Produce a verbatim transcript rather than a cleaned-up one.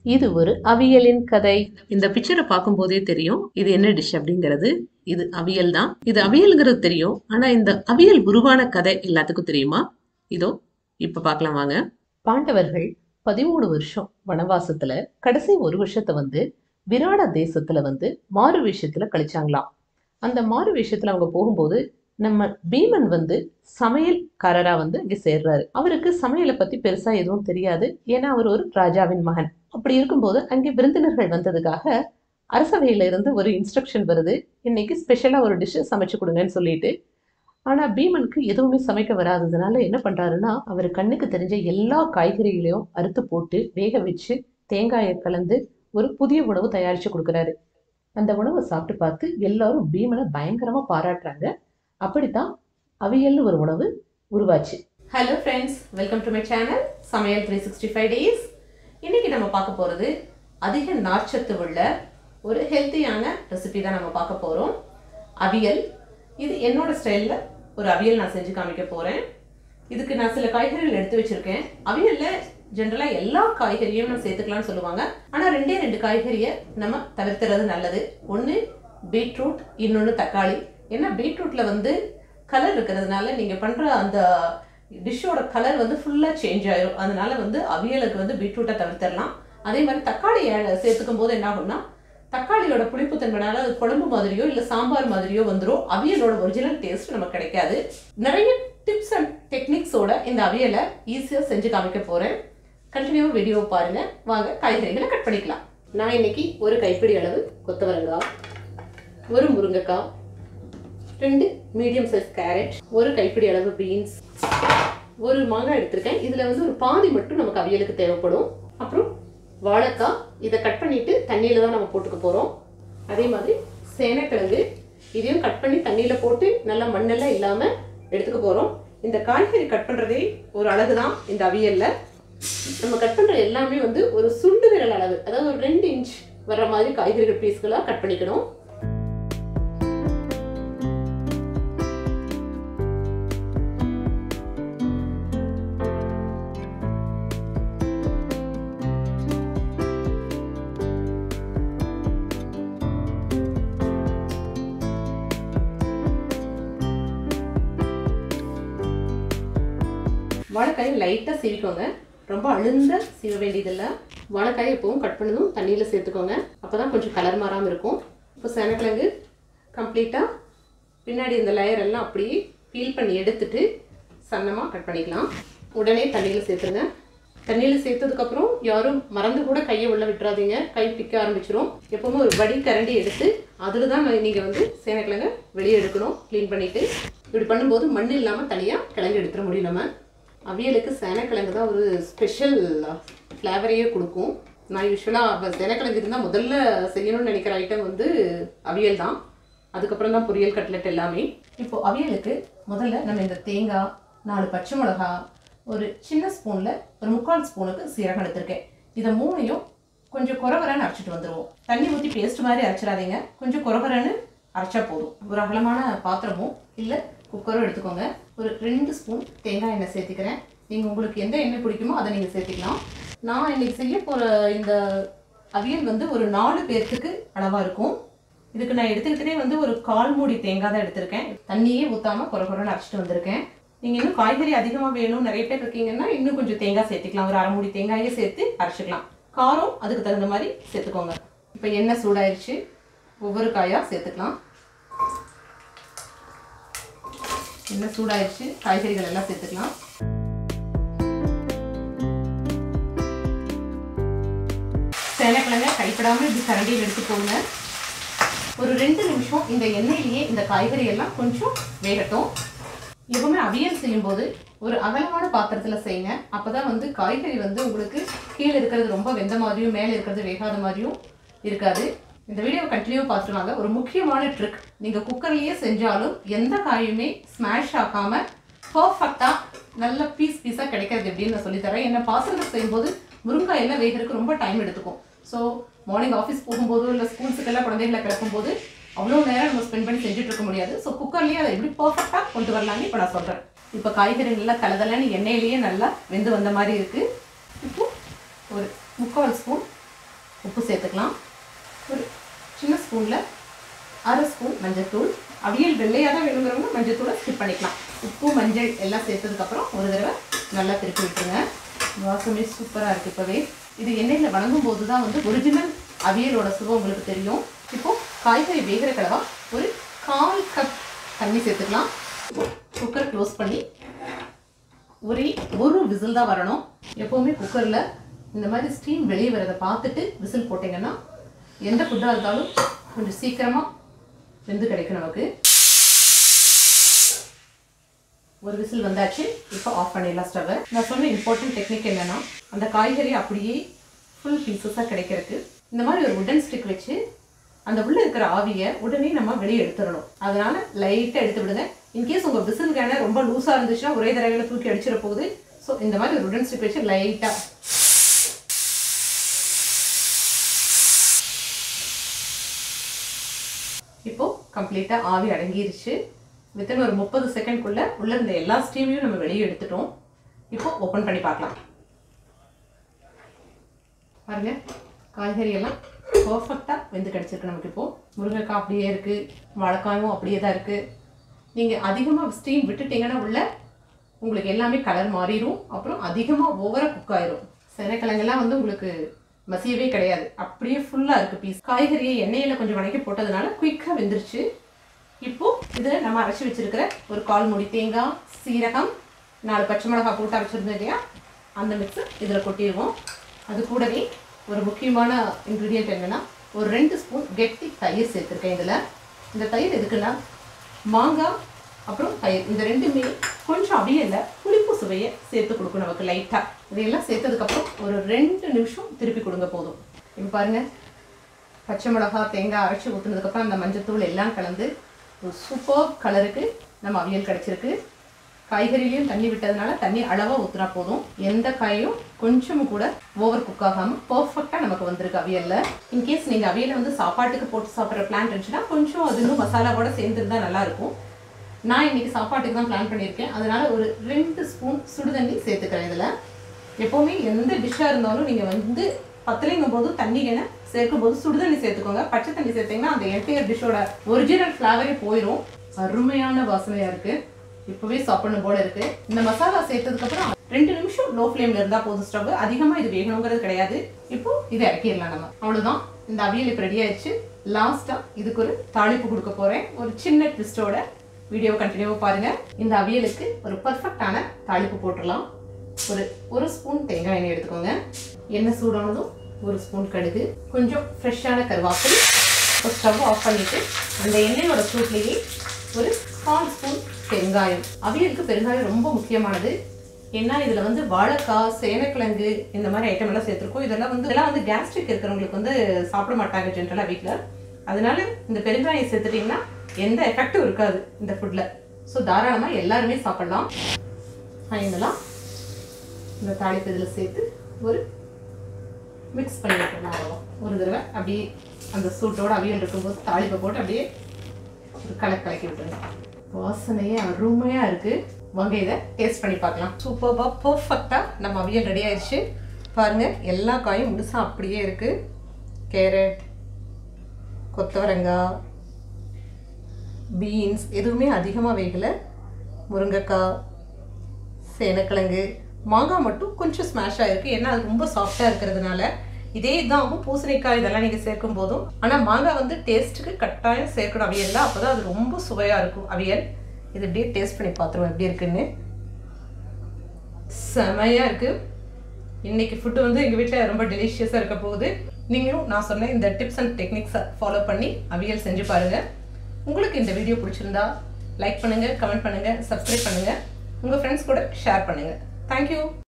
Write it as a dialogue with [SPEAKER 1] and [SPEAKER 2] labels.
[SPEAKER 1] இது ஒரு அவியலின் கதை. இந்த பிக்சரை பார்க்கும் போதே தெரியும் இது என்ன டிஷ் அப்படிங்கிறது. இது அவியல் தான். இது அவியல்ங்கிறது தெரியும். ஆனா இந்த அவியல் உருவான கதை எல்லாத்துக்கும் தெரியுமா? இதோ இப்ப பார்க்கலாம் வாங்க. பாண்டவர்கள் பதிமூணு வருஷம் வனவாசத்துல கடைசி ஒரு வருஷத்தை வந்து விராட தேசத்துல வந்து மாறு வேஷத்துல கழிச்சாங்களாம். அந்த மாறு வேஷத்துல அவங்க போகும்போது நம்ம பீமன் வந்து சமையல்காரரா வந்து இங்க சேர்றாரு. அவருக்கு சமையலை பத்தி பெருசா எதுவும் தெரியாது. ஏன்னா அவர் ஒரு ராஜாவின் மகன். அப்படி இருக்கும்போது அங்கே விருந்தினர்கள் வந்ததுக்காக அரசவையில இருந்து ஒரு இன்ஸ்ட்ரக்ஷன் வருது, இன்னைக்கு ஸ்பெஷலா ஒரு டிஷ் சமைச்சு கொடுங்கன்னு சொல்லிட்டு. ஆனா பீமனுக்கு எதுவுமே சமைக்க வராததுனால என்ன பண்றாருன்னா, அவர் கண்ணுக்கு தெரிஞ்ச எல்லா காய்கறிகளையும் அறுத்து போட்டு வேக வச்சு தேங்காயை கலந்து ஒரு புதிய உணவு தயாரிச்சு கொடுக்குறாரு. அந்த உணவை சாப்பிட்டு பார்த்து எல்லாரும் பீமனை பயங்கரமா பாராட்டுறாங்க. அப்படித்தான் அவியல்னு ஒரு உணவு உருவாச்சு. Hello friends, welcome to my channel சமையல் த்ரீ சிக்ஸ்டி ஃபைவ் டேஸ். இன்னைக்கு நம்ம பார்க்க போகிறது அதிக நார்ச்சத்து உள்ள ஒரு ஹெல்த்தியான ரெசிபி தான் நம்ம பார்க்க போகிறோம். அவியல். இது என்னோட ஸ்டைலில் ஒரு அவியல் நான் செஞ்சு காமிக்க போகிறேன். இதுக்கு நான் சில காய்கறிகள் எடுத்து வச்சுருக்கேன். அவியலில் ஜென்ரலாக எல்லா காய்கறியும் நான் சேர்த்துக்கலாம்னு சொல்லுவாங்க. ஆனால் ரெண்டே ரெண்டு காய்கறியை நம்ம தவிர்த்துறது நல்லது. ஒன்று பீட்ரூட், இன்னொன்று தக்காளி. ஏன்னா பீட்ரூட்டில் வந்து கலர் இருக்கிறதுனால நீங்கள் பண்ணுற அந்த டிஷ்ஷோட கலர் வந்து ஃபுல்லாக சேஞ்ச் ஆயிரும். அதனால வந்து அவியலுக்கு வந்து பீட்ரூட்டை தவிர்த்திடலாம். அதே மாதிரி தக்காளி சேர்த்துக்கும் போது என்ன ஆகும்னா, தக்காளியோட புளிப்புத்தன்மைனால அது குழம்பு மாதிரியோ இல்லை சாம்பார் மாதிரியோ வந்துடும். அவியலோட ஒரிஜினல் டேஸ்ட் நமக்கு கிடைக்காது. நிறைய டிப்ஸ் அண்ட் டெக்னிக்ஸோட இந்த அவியலை ஈஸியாக செஞ்சு காமிக்க போகிறேன். கண்டினியூவாக வீடியோ பாருங்கள். வாங்க காய்கறிகளை கட் பண்ணிக்கலாம். நான் இன்னைக்கு ஒரு கைப்பிடி அளவு கொத்தவரங்காய், ஒரு முருங்கைக்காய், ரெண்டு மீடியம் சைஸ் கேரட், ஒரு கைப்பிடி அளவு பீன்ஸ், ஒரு மாங்காய் எடுத்திருக்கேன். இதில் வந்து ஒரு பாதி மட்டும் நமக்கு அவியலுக்கு தேவைப்படும். அப்புறம் வாழைக்காய், இதை கட் பண்ணிட்டு தண்ணியில் தான் நம்ம போட்டுக்க போகிறோம். அதே மாதிரி சேனைக்கிழங்கு, இதையும் கட் பண்ணி தண்ணியில் போட்டு நல்லா மண்ணெல்லாம் இல்லாமல் எடுத்துக்க போகிறோம். இந்த காய்கறி கட் பண்ணுறதே ஒரு அழகு தான் இந்த அவியலில். நம்ம கட் பண்ணுற எல்லாமே வந்து ஒரு சுண்டு விரல் அளவு, அதாவது ஒரு ரெண்டு இன்ச் வர்ற மாதிரி காய்கறிகள் பீஸ்களாக கட் பண்ணிக்கணும். வாழைக்காயை லைட்டாக சீவிக்கோங்க. ரொம்ப அழுந்த சீவ வேண்டியதில்லை. வாழைக்காயை எப்பவும் கட் பண்ணதும் தண்ணியில் சேர்த்துக்கோங்க. அப்போ தான் கொஞ்சம் கலர் மாறாமல் இருக்கும். இப்போ சேனைக்கிழங்கு கம்ப்ளீட்டாக பின்னாடி இந்த லேயர் எல்லாம் அப்படியே பீல் பண்ணி எடுத்துட்டு சன்னமாக கட் பண்ணிக்கலாம். உடனே தண்ணியில் சேர்த்துருங்க. தண்ணியில் சேர்த்ததுக்கப்புறம் யாரும் மறந்து கூட கையை உள்ள விட்டுறாதீங்க, கை பிக்க ஆரம்பிச்சிடும். எப்போவுமே ஒரு வடி கரண்டி எடுத்து அதில் தான் நீங்கள் வந்து சேனைக்கிழங்க வெளியே எடுக்கணும். க்ளீன் பண்ணிவிட்டு இப்படி பண்ணும்போது மண் இல்லாமல் தனியாக கிழங்கு எடுத்துட முடியும். நம்ம அவியலுக்கு சேனைக்கிழங்கு தான் ஒரு ஸ்பெஷல் ஃப்ளேவரையே கொடுக்கும். நான் யூஸ்வலாக சேனைக்கிழங்கு இருந்தால் முதல்ல செய்யணும்னு நினைக்கிற ஐட்டம் வந்து அவியல் தான். அதுக்கப்புறம் தான் பொரியல், கட்லெட் எல்லாமே. இப்போது அவியலுக்கு முதல்ல நம்ம இந்த தேங்காய், நாலு பச்சை மிளகா, ஒரு சின்ன ஸ்பூனில் ஒரு முக்கால் ஸ்பூனுக்கு சீரகம் எடுத்திருக்கேன். இதை மூணையும் கொஞ்சம் குறவரன்னு அரைச்சிட்டு வந்துடுவோம். தண்ணி ஊற்றி பேஸ்ட் மாதிரி அரைச்சிடாதீங்க, கொஞ்சம் குறவரன்னு அரைச்சா போதும். ஒரு அகலமான பாத்திரமும் இல்லை குக்கரும் எடுத்துக்கோங்க. ஒரு ரெண்டு ஸ்பூன் தேங்காய் எண்ணெய் சேர்த்துக்கிறேன். நீங்கள் உங்களுக்கு எந்த எண்ணெய் பிடிக்குமோ அதை நீங்கள் சேர்த்துக்கலாம். நான் இன்றைக்கி செய்ய போகிற இந்த அவியல் வந்து ஒரு நாலு பேர்த்துக்கு அளவாக இருக்கும். இதுக்கு நான் எடுத்துக்கிட்டே வந்து ஒரு கால் மூடி தேங்காய் தான் எடுத்திருக்கேன். தண்ணியே ஊற்றாமல் குறை குறைன்னு அரைச்சிட்டு வந்திருக்கேன். நீங்கள் இன்னும் காய்கறி அதிகமாக வேணும், நிறைய பேர் இருக்கீங்கன்னா இன்னும் கொஞ்சம் தேங்காய் சேர்த்துக்கலாம். ஒரு அரை மூடி தேங்காயே சேர்த்து அரைச்சிக்கலாம். காரம் அதுக்கு தகுந்த மாதிரி சேர்த்துக்கோங்க. இப்போ எண்ணெய் சூடாயிருச்சு, ஒவ்வொரு காயாக சேர்த்துக்கலாம். எண்ணெய் சூடாயிடுச்சு, காய்கறிகள் எல்லாம் சேர்த்துக்கலாம். சேனைக்கிழங்க கைப்படாமல் இப்படி கரண்டியில் எடுத்துக்கோங்க. ஒரு ரெண்டு நிமிஷம் இந்த எண்ணெயிலேயே இந்த காய்கறி எல்லாம் கொஞ்சம் வேகட்டும். எப்பவுமே அவியல் செய்யும்போது ஒரு அகலமான பாத்திரத்தில் செய்யுங்க. அப்போ தான் வந்து காய்கறி வந்து உங்களுக்கு கீழே இருக்கிறது ரொம்ப வெந்த மாதிரியும் மேலே இருக்கிறது வேகாத மாதிரியும் இருக்காது. இந்த வீடியோவை கண்டினியூ பார்த்துருவாங்க. ஒரு முக்கியமான ட்ரிக், நீங்கள் குக்கர்லேயே செஞ்சாலும் எந்த காயுமே ஸ்மாஷ் ஆகாமல் பர்ஃபெக்டாக நல்ல பீஸ் பீஸாக கிடைக்கிறது எப்படின்னு நான் சொல்லித்தரேன். ஏன்னா பாத்திரத்தில் செய்யும்போது முருங்காயெல்லாம் வேகிறதுக்கு ரொம்ப டைம் எடுத்துக்கும். ஸோ மார்னிங் ஆஃபீஸ் போகும்போதோ இல்லை ஸ்கூல்ஸுக்கெல்லாம் குழந்தைகளை கிளப்பும்போது அவ்வளோ நேரம் நம்ம ஸ்பெண்ட் பண்ணி செஞ்சுட்டு இருக்க முடியாது. ஸோ குக்கர்லேயே அதை எப்படி பர்ஃபெக்டாக கொண்டு வரலான்னு இப்போ நான் சொல்கிறேன். இப்போ காய்கறி நல்லா கலதலான்னு எண்ணெயிலேயே நல்லா வெந்து வந்த மாதிரி இருக்குது. இப்போ ஒரு முக்கால் ஸ்பூன் உப்பு சேர்த்துக்கலாம். ஒரு சின்ன ஸ்பூனில் அரை ஸ்பூன் மஞ்சள்தூள். அவியல் வெள்ளையாக தான் வேணுங்கிறவங்க மஞ்சள்தூளை ஸ்கிப் பண்ணிக்கலாம். உப்பு மஞ்சள் எல்லாம் சேர்த்ததுக்கப்புறம் ஒரு தடவை நல்லா திருப்பி விட்டுருங்க. வாசமே சூப்பராக இருக்குது. இப்போவே இது எண்ணெயில் வணங்கும் போது தான் வந்து ஒரிஜினல் அவியலோட சுவை உங்களுக்கு தெரியும். இப்போது காய்கறி வேகிற கலவா ஒரு கால் கப் தண்ணி சேர்த்துக்கலாம். குக்கர் க்ளோஸ் பண்ணி ஒரே ஒரு விசில் தான் வரணும். எப்போவுமே குக்கரில் இந்த மாதிரி ஸ்டீம் வெளியே வரதை பார்த்துட்டு விசில் போட்டிங்கன்னா எந்த ஃபுட்டாக இருந்தாலும் கொஞ்சம் சீக்கிரமாக வெந்து கிடைக்கும் நமக்கு. ஒரு விசில் வந்தாச்சு. இப்போ ஆஃப் பண்ணிடலாம் ஸ்டவ்வை. நான் சொன்ன இம்பார்ட்டன்ட் டெக்னிக் என்னென்னா, அந்த காய்கறி அப்படியே ஃபுல் பீசஸாக கிடைக்கிறதுக்கு இந்த மாதிரி ஒரு உடன் ஸ்டிக் வச்சு அந்த உள்ளே இருக்கிற ஆவியை உடனே நம்ம வெளியே எடுத்துடணும். அதனால் லைட்டாக எடுத்து விடுங்க. இன்கேஸ் உங்கள் விசில் கேன ரொம்ப லூஸாக இருந்துச்சுன்னா ஒரே தடவையில் தூக்கி அடிச்சிட போகுது. ஸோ இந்த மாதிரி ஒரு உடன் ஸ்டிக் வச்சு லைட்டாக இப்போது கம்ப்ளீட்டாக ஆவி அடங்கிருச்சு. வித்தின் ஒரு முப்பது செகண்ட்குள்ளே உள்ள இருந்த எல்லா ஸ்டீமையும் நம்ம வெளியே எடுத்துட்டோம். இப்போது ஓப்பன் பண்ணி பார்க்கலாம். பாருங்கள், காய்கறி எல்லாம் பர்ஃபெக்டாக வெந்து கிடச்சிருக்கு நமக்கு. இப்போது முருங்கைக்காய் அப்படியே இருக்குது, வாழைக்காயும் அப்படியே தான் இருக்குது. நீங்கள் அதிகமாக ஸ்டீம் விட்டுட்டிங்கன்னா உள்ள உங்களுக்கு எல்லாமே கலர் மாறிடும். அப்புறம் அதிகமாக ஓவராக குக் ஆயிரும். சேனைக்கிழங்கெல்லாம் வந்து உங்களுக்கு மசியவே கிடையாது, அப்படியே ஃபுல்லாக இருக்குது பீஸ். காய்கறியை எண்ணெயில் கொஞ்சம் வணக்கி போட்டதுனால குயிக்காக வெந்துருச்சு. இப்போது இதில் நம்ம அரைச்சி வச்சுருக்கிற ஒரு கால் மூடி தேங்காய், சீரகம், நாலு பச்சை மிளகாய் போட்டு அரைச்சிருந்தோம் இல்லையா, அந்த மிக்ஸை இதில் கொட்டிடுவோம். அது கூடவே ஒரு முக்கியமான இன்க்ரீடியன்ட் என்னென்னா, ஒரு ரெண்டு ஸ்பூன் கெட்டி தயிர் சேர்த்துருக்கேன் இதில். இந்த தயிர் எதுக்குன்னா, மாங்காய் அப்புறம் தயிர் இந்த ரெண்டுமே கொஞ்சம் அவியலில் புளிப்பு சுவையை சேர்த்து கொடுக்கும் நமக்கு லைட்டாக. இதையெல்லாம் சேர்த்ததுக்கப்புறம் ஒரு ரெண்டு நிமிஷம் திருப்பி கொடுங்க போதும். இப்போ பாருங்கள், பச்சை மிளகாய் தேங்காய் அரைச்சி ஊற்றுனதுக்கப்புறம் அந்த மஞ்சத்தூள் எல்லாம் கலந்து ஒரு சூப்பர் கலருக்கு நம்ம அவியல் கிடச்சிருக்கு. காய்கறிலையும் தண்ணி விட்டதுனால தண்ணி அளவாக ஊற்றுனா போதும். எந்த காயும் கொஞ்சமும் கூட ஓவர் குக் ஆகாமல் பர்ஃபெக்டாக நமக்கு வந்திருக்கு அவியலில். இன்கேஸ் நீங்கள் அவியலை வந்து சாப்பாட்டுக்கு போட்டு சாப்பிட்ற பிளான் இருந்துச்சுன்னா கொஞ்சம் அது இன்னும் மசாலாவோட சேர்ந்துருந்தா நல்லாயிருக்கும். நான் இன்றைக்கி சாப்பாட்டுக்கு தான் பிளான் பண்ணியிருக்கேன். அதனால் ஒரு ரெண்டு ஸ்பூன் சுடுதண்ணி சேர்த்துக்கிறேன் இதில். எப்போவுமே எந்த டிஷ்ஷாக இருந்தாலும் நீங்கள் வந்து பத்தலைங்கும் போது தண்ணி எண்ணெய் சேர்க்கும் போது சுடுதண்ணி சேர்த்துக்கோங்க. பச்சை தண்ணி சேர்த்திங்கன்னா அந்த என்டையர் டிஷ்ஷோட ஒரிஜினல் ஃப்ளேவரே போயிடும். அருமையான வாசனையாக இருக்குது. இப்போவே சாப்பிடணும் போல இருக்குது. இந்த மசாலா சேர்த்ததுக்கப்புறம் ரெண்டு நிமிஷம் லோ ஃப்ளேமில் இருந்தால் போதும். ஸ்டவ் அதிகமாக இது வேகணுங்கிறது கிடையாது. இப்போது இதை இறக்கிடலாம் நம்ம. அவ்வளோதான், இந்த அவியல் இப்போ ரெடி ஆயிடுச்சு. லாஸ்ட்டாக இதுக்கு ஒரு தாளிப்பு கொடுக்க போகிறேன். ஒரு சின்ன ட்விஸ்டோட வீடியோ கண்டினியூவாக பாருங்கள். இந்த அவியலுக்கு ஒரு பர்ஃபெக்டான தாளிப்பு போட்டுடலாம். ஒரு ஒரு ஸ்பூன் தேங்காய் எண்ணெய் எடுத்துக்கோங்க. எண்ணெய் சூடானதும் ஒரு ஸ்பூன் கடுகு, கொஞ்சம் ஃப்ரெஷ்ஷான கருவேப்பிலை. ஒரு ஸ்டவ் ஆஃப் பண்ணிவிட்டு அந்த எண்ணெயோட சூட்லேயே ஒரு கால் ஸ்பூன் பெருங்காயம். அவியலுக்கு பெருங்காயம் ரொம்ப முக்கியமானது. ஏன்னா இதில் வந்து வாழைக்காய், சேனைக்கிழங்கு இந்த மாதிரி ஐட்டம் எல்லாம் சேர்த்துருக்கோம். இதெல்லாம் வந்து இதெல்லாம் வந்து கேஸ்ட்ரிக் இருக்கிறவங்களுக்கு வந்து சாப்பிட மாட்டாங்க ஜென்ரலாக வீட்டில். அதனால இந்த பெருங்காயம் சேர்த்துட்டிங்கன்னா எந்த எஃபெக்டும் இருக்காது இந்த ஃபுட்டில். ஸோ தாராளமாக எல்லாருமே சாப்பிட்லாம். ஃபைனலாக இந்த தாளிப்பு இதில் சேர்த்து ஒரு மிக்ஸ் பண்ணி விட்டுலாம். ஒரு தடவை அப்படியே அந்த சூட்டோடு அவியல் இருக்கும்போது தாளிப்பை போட்டு அப்படியே ஒரு கலக்கு கலக்கி விட்டுருங்க. வாசனையே அருமையாக இருக்குது. வாங்க இதை டேஸ்ட் பண்ணி பார்க்கலாம். சூப்பராக பர்ஃபெக்டாக நம்ம அவியல் ரெடி ஆயிடுச்சு. பாருங்கள், எல்லா காயும் முழுசாக அப்படியே இருக்குது. கேரட், கொத்தவரங்காய், பீன்ஸ் எதுவுமே அதிகமாக வேகலை. முருங்கைக்காய், சேனைக்கிழங்கு, மாங்காய் மட்டும் கொஞ்சம் ஸ்மாஷ் ஆகிருக்கு. ஏன்னா அது ரொம்ப சாஃப்டாக இருக்கிறதுனால. இதே இதாகும் பூசணிக்காய் இதெல்லாம் நீங்கள் சேர்க்கும் போதும். ஆனால் மாங்காய் வந்து டேஸ்ட்டுக்கு கட்டாயம் சேர்க்கணும் அவியலில். அப்போ தான் அது ரொம்ப சுவையாக இருக்கும் அவியல். இது இப்படியே டேஸ்ட் பண்ணி பார்த்துருவோம் எப்படி இருக்குன்னு. செமையாக இருக்குது. இன்றைக்கி ஃபுட்டு வந்து எங்கள் வீட்டில் ரொம்ப டெலிஷியஸாக இருக்க போகுது. நீங்களும் நான் சொன்ன இந்த டிப்ஸ் அண்ட் டெக்னிக்ஸை ஃபாலோ பண்ணி அவியல் செஞ்சு பாருங்கள். உங்களுக்கு இந்த வீடியோ பிடிச்சிருந்தா லைக் பண்ணுங்கள், கமெண்ட் பண்ணுங்கள், சப்ஸ்கிரைப் பண்ணுங்கள், உங்கள் ஃப்ரெண்ட்ஸ் கூட ஷேர் பண்ணுங்கள். தேங்க்யூ.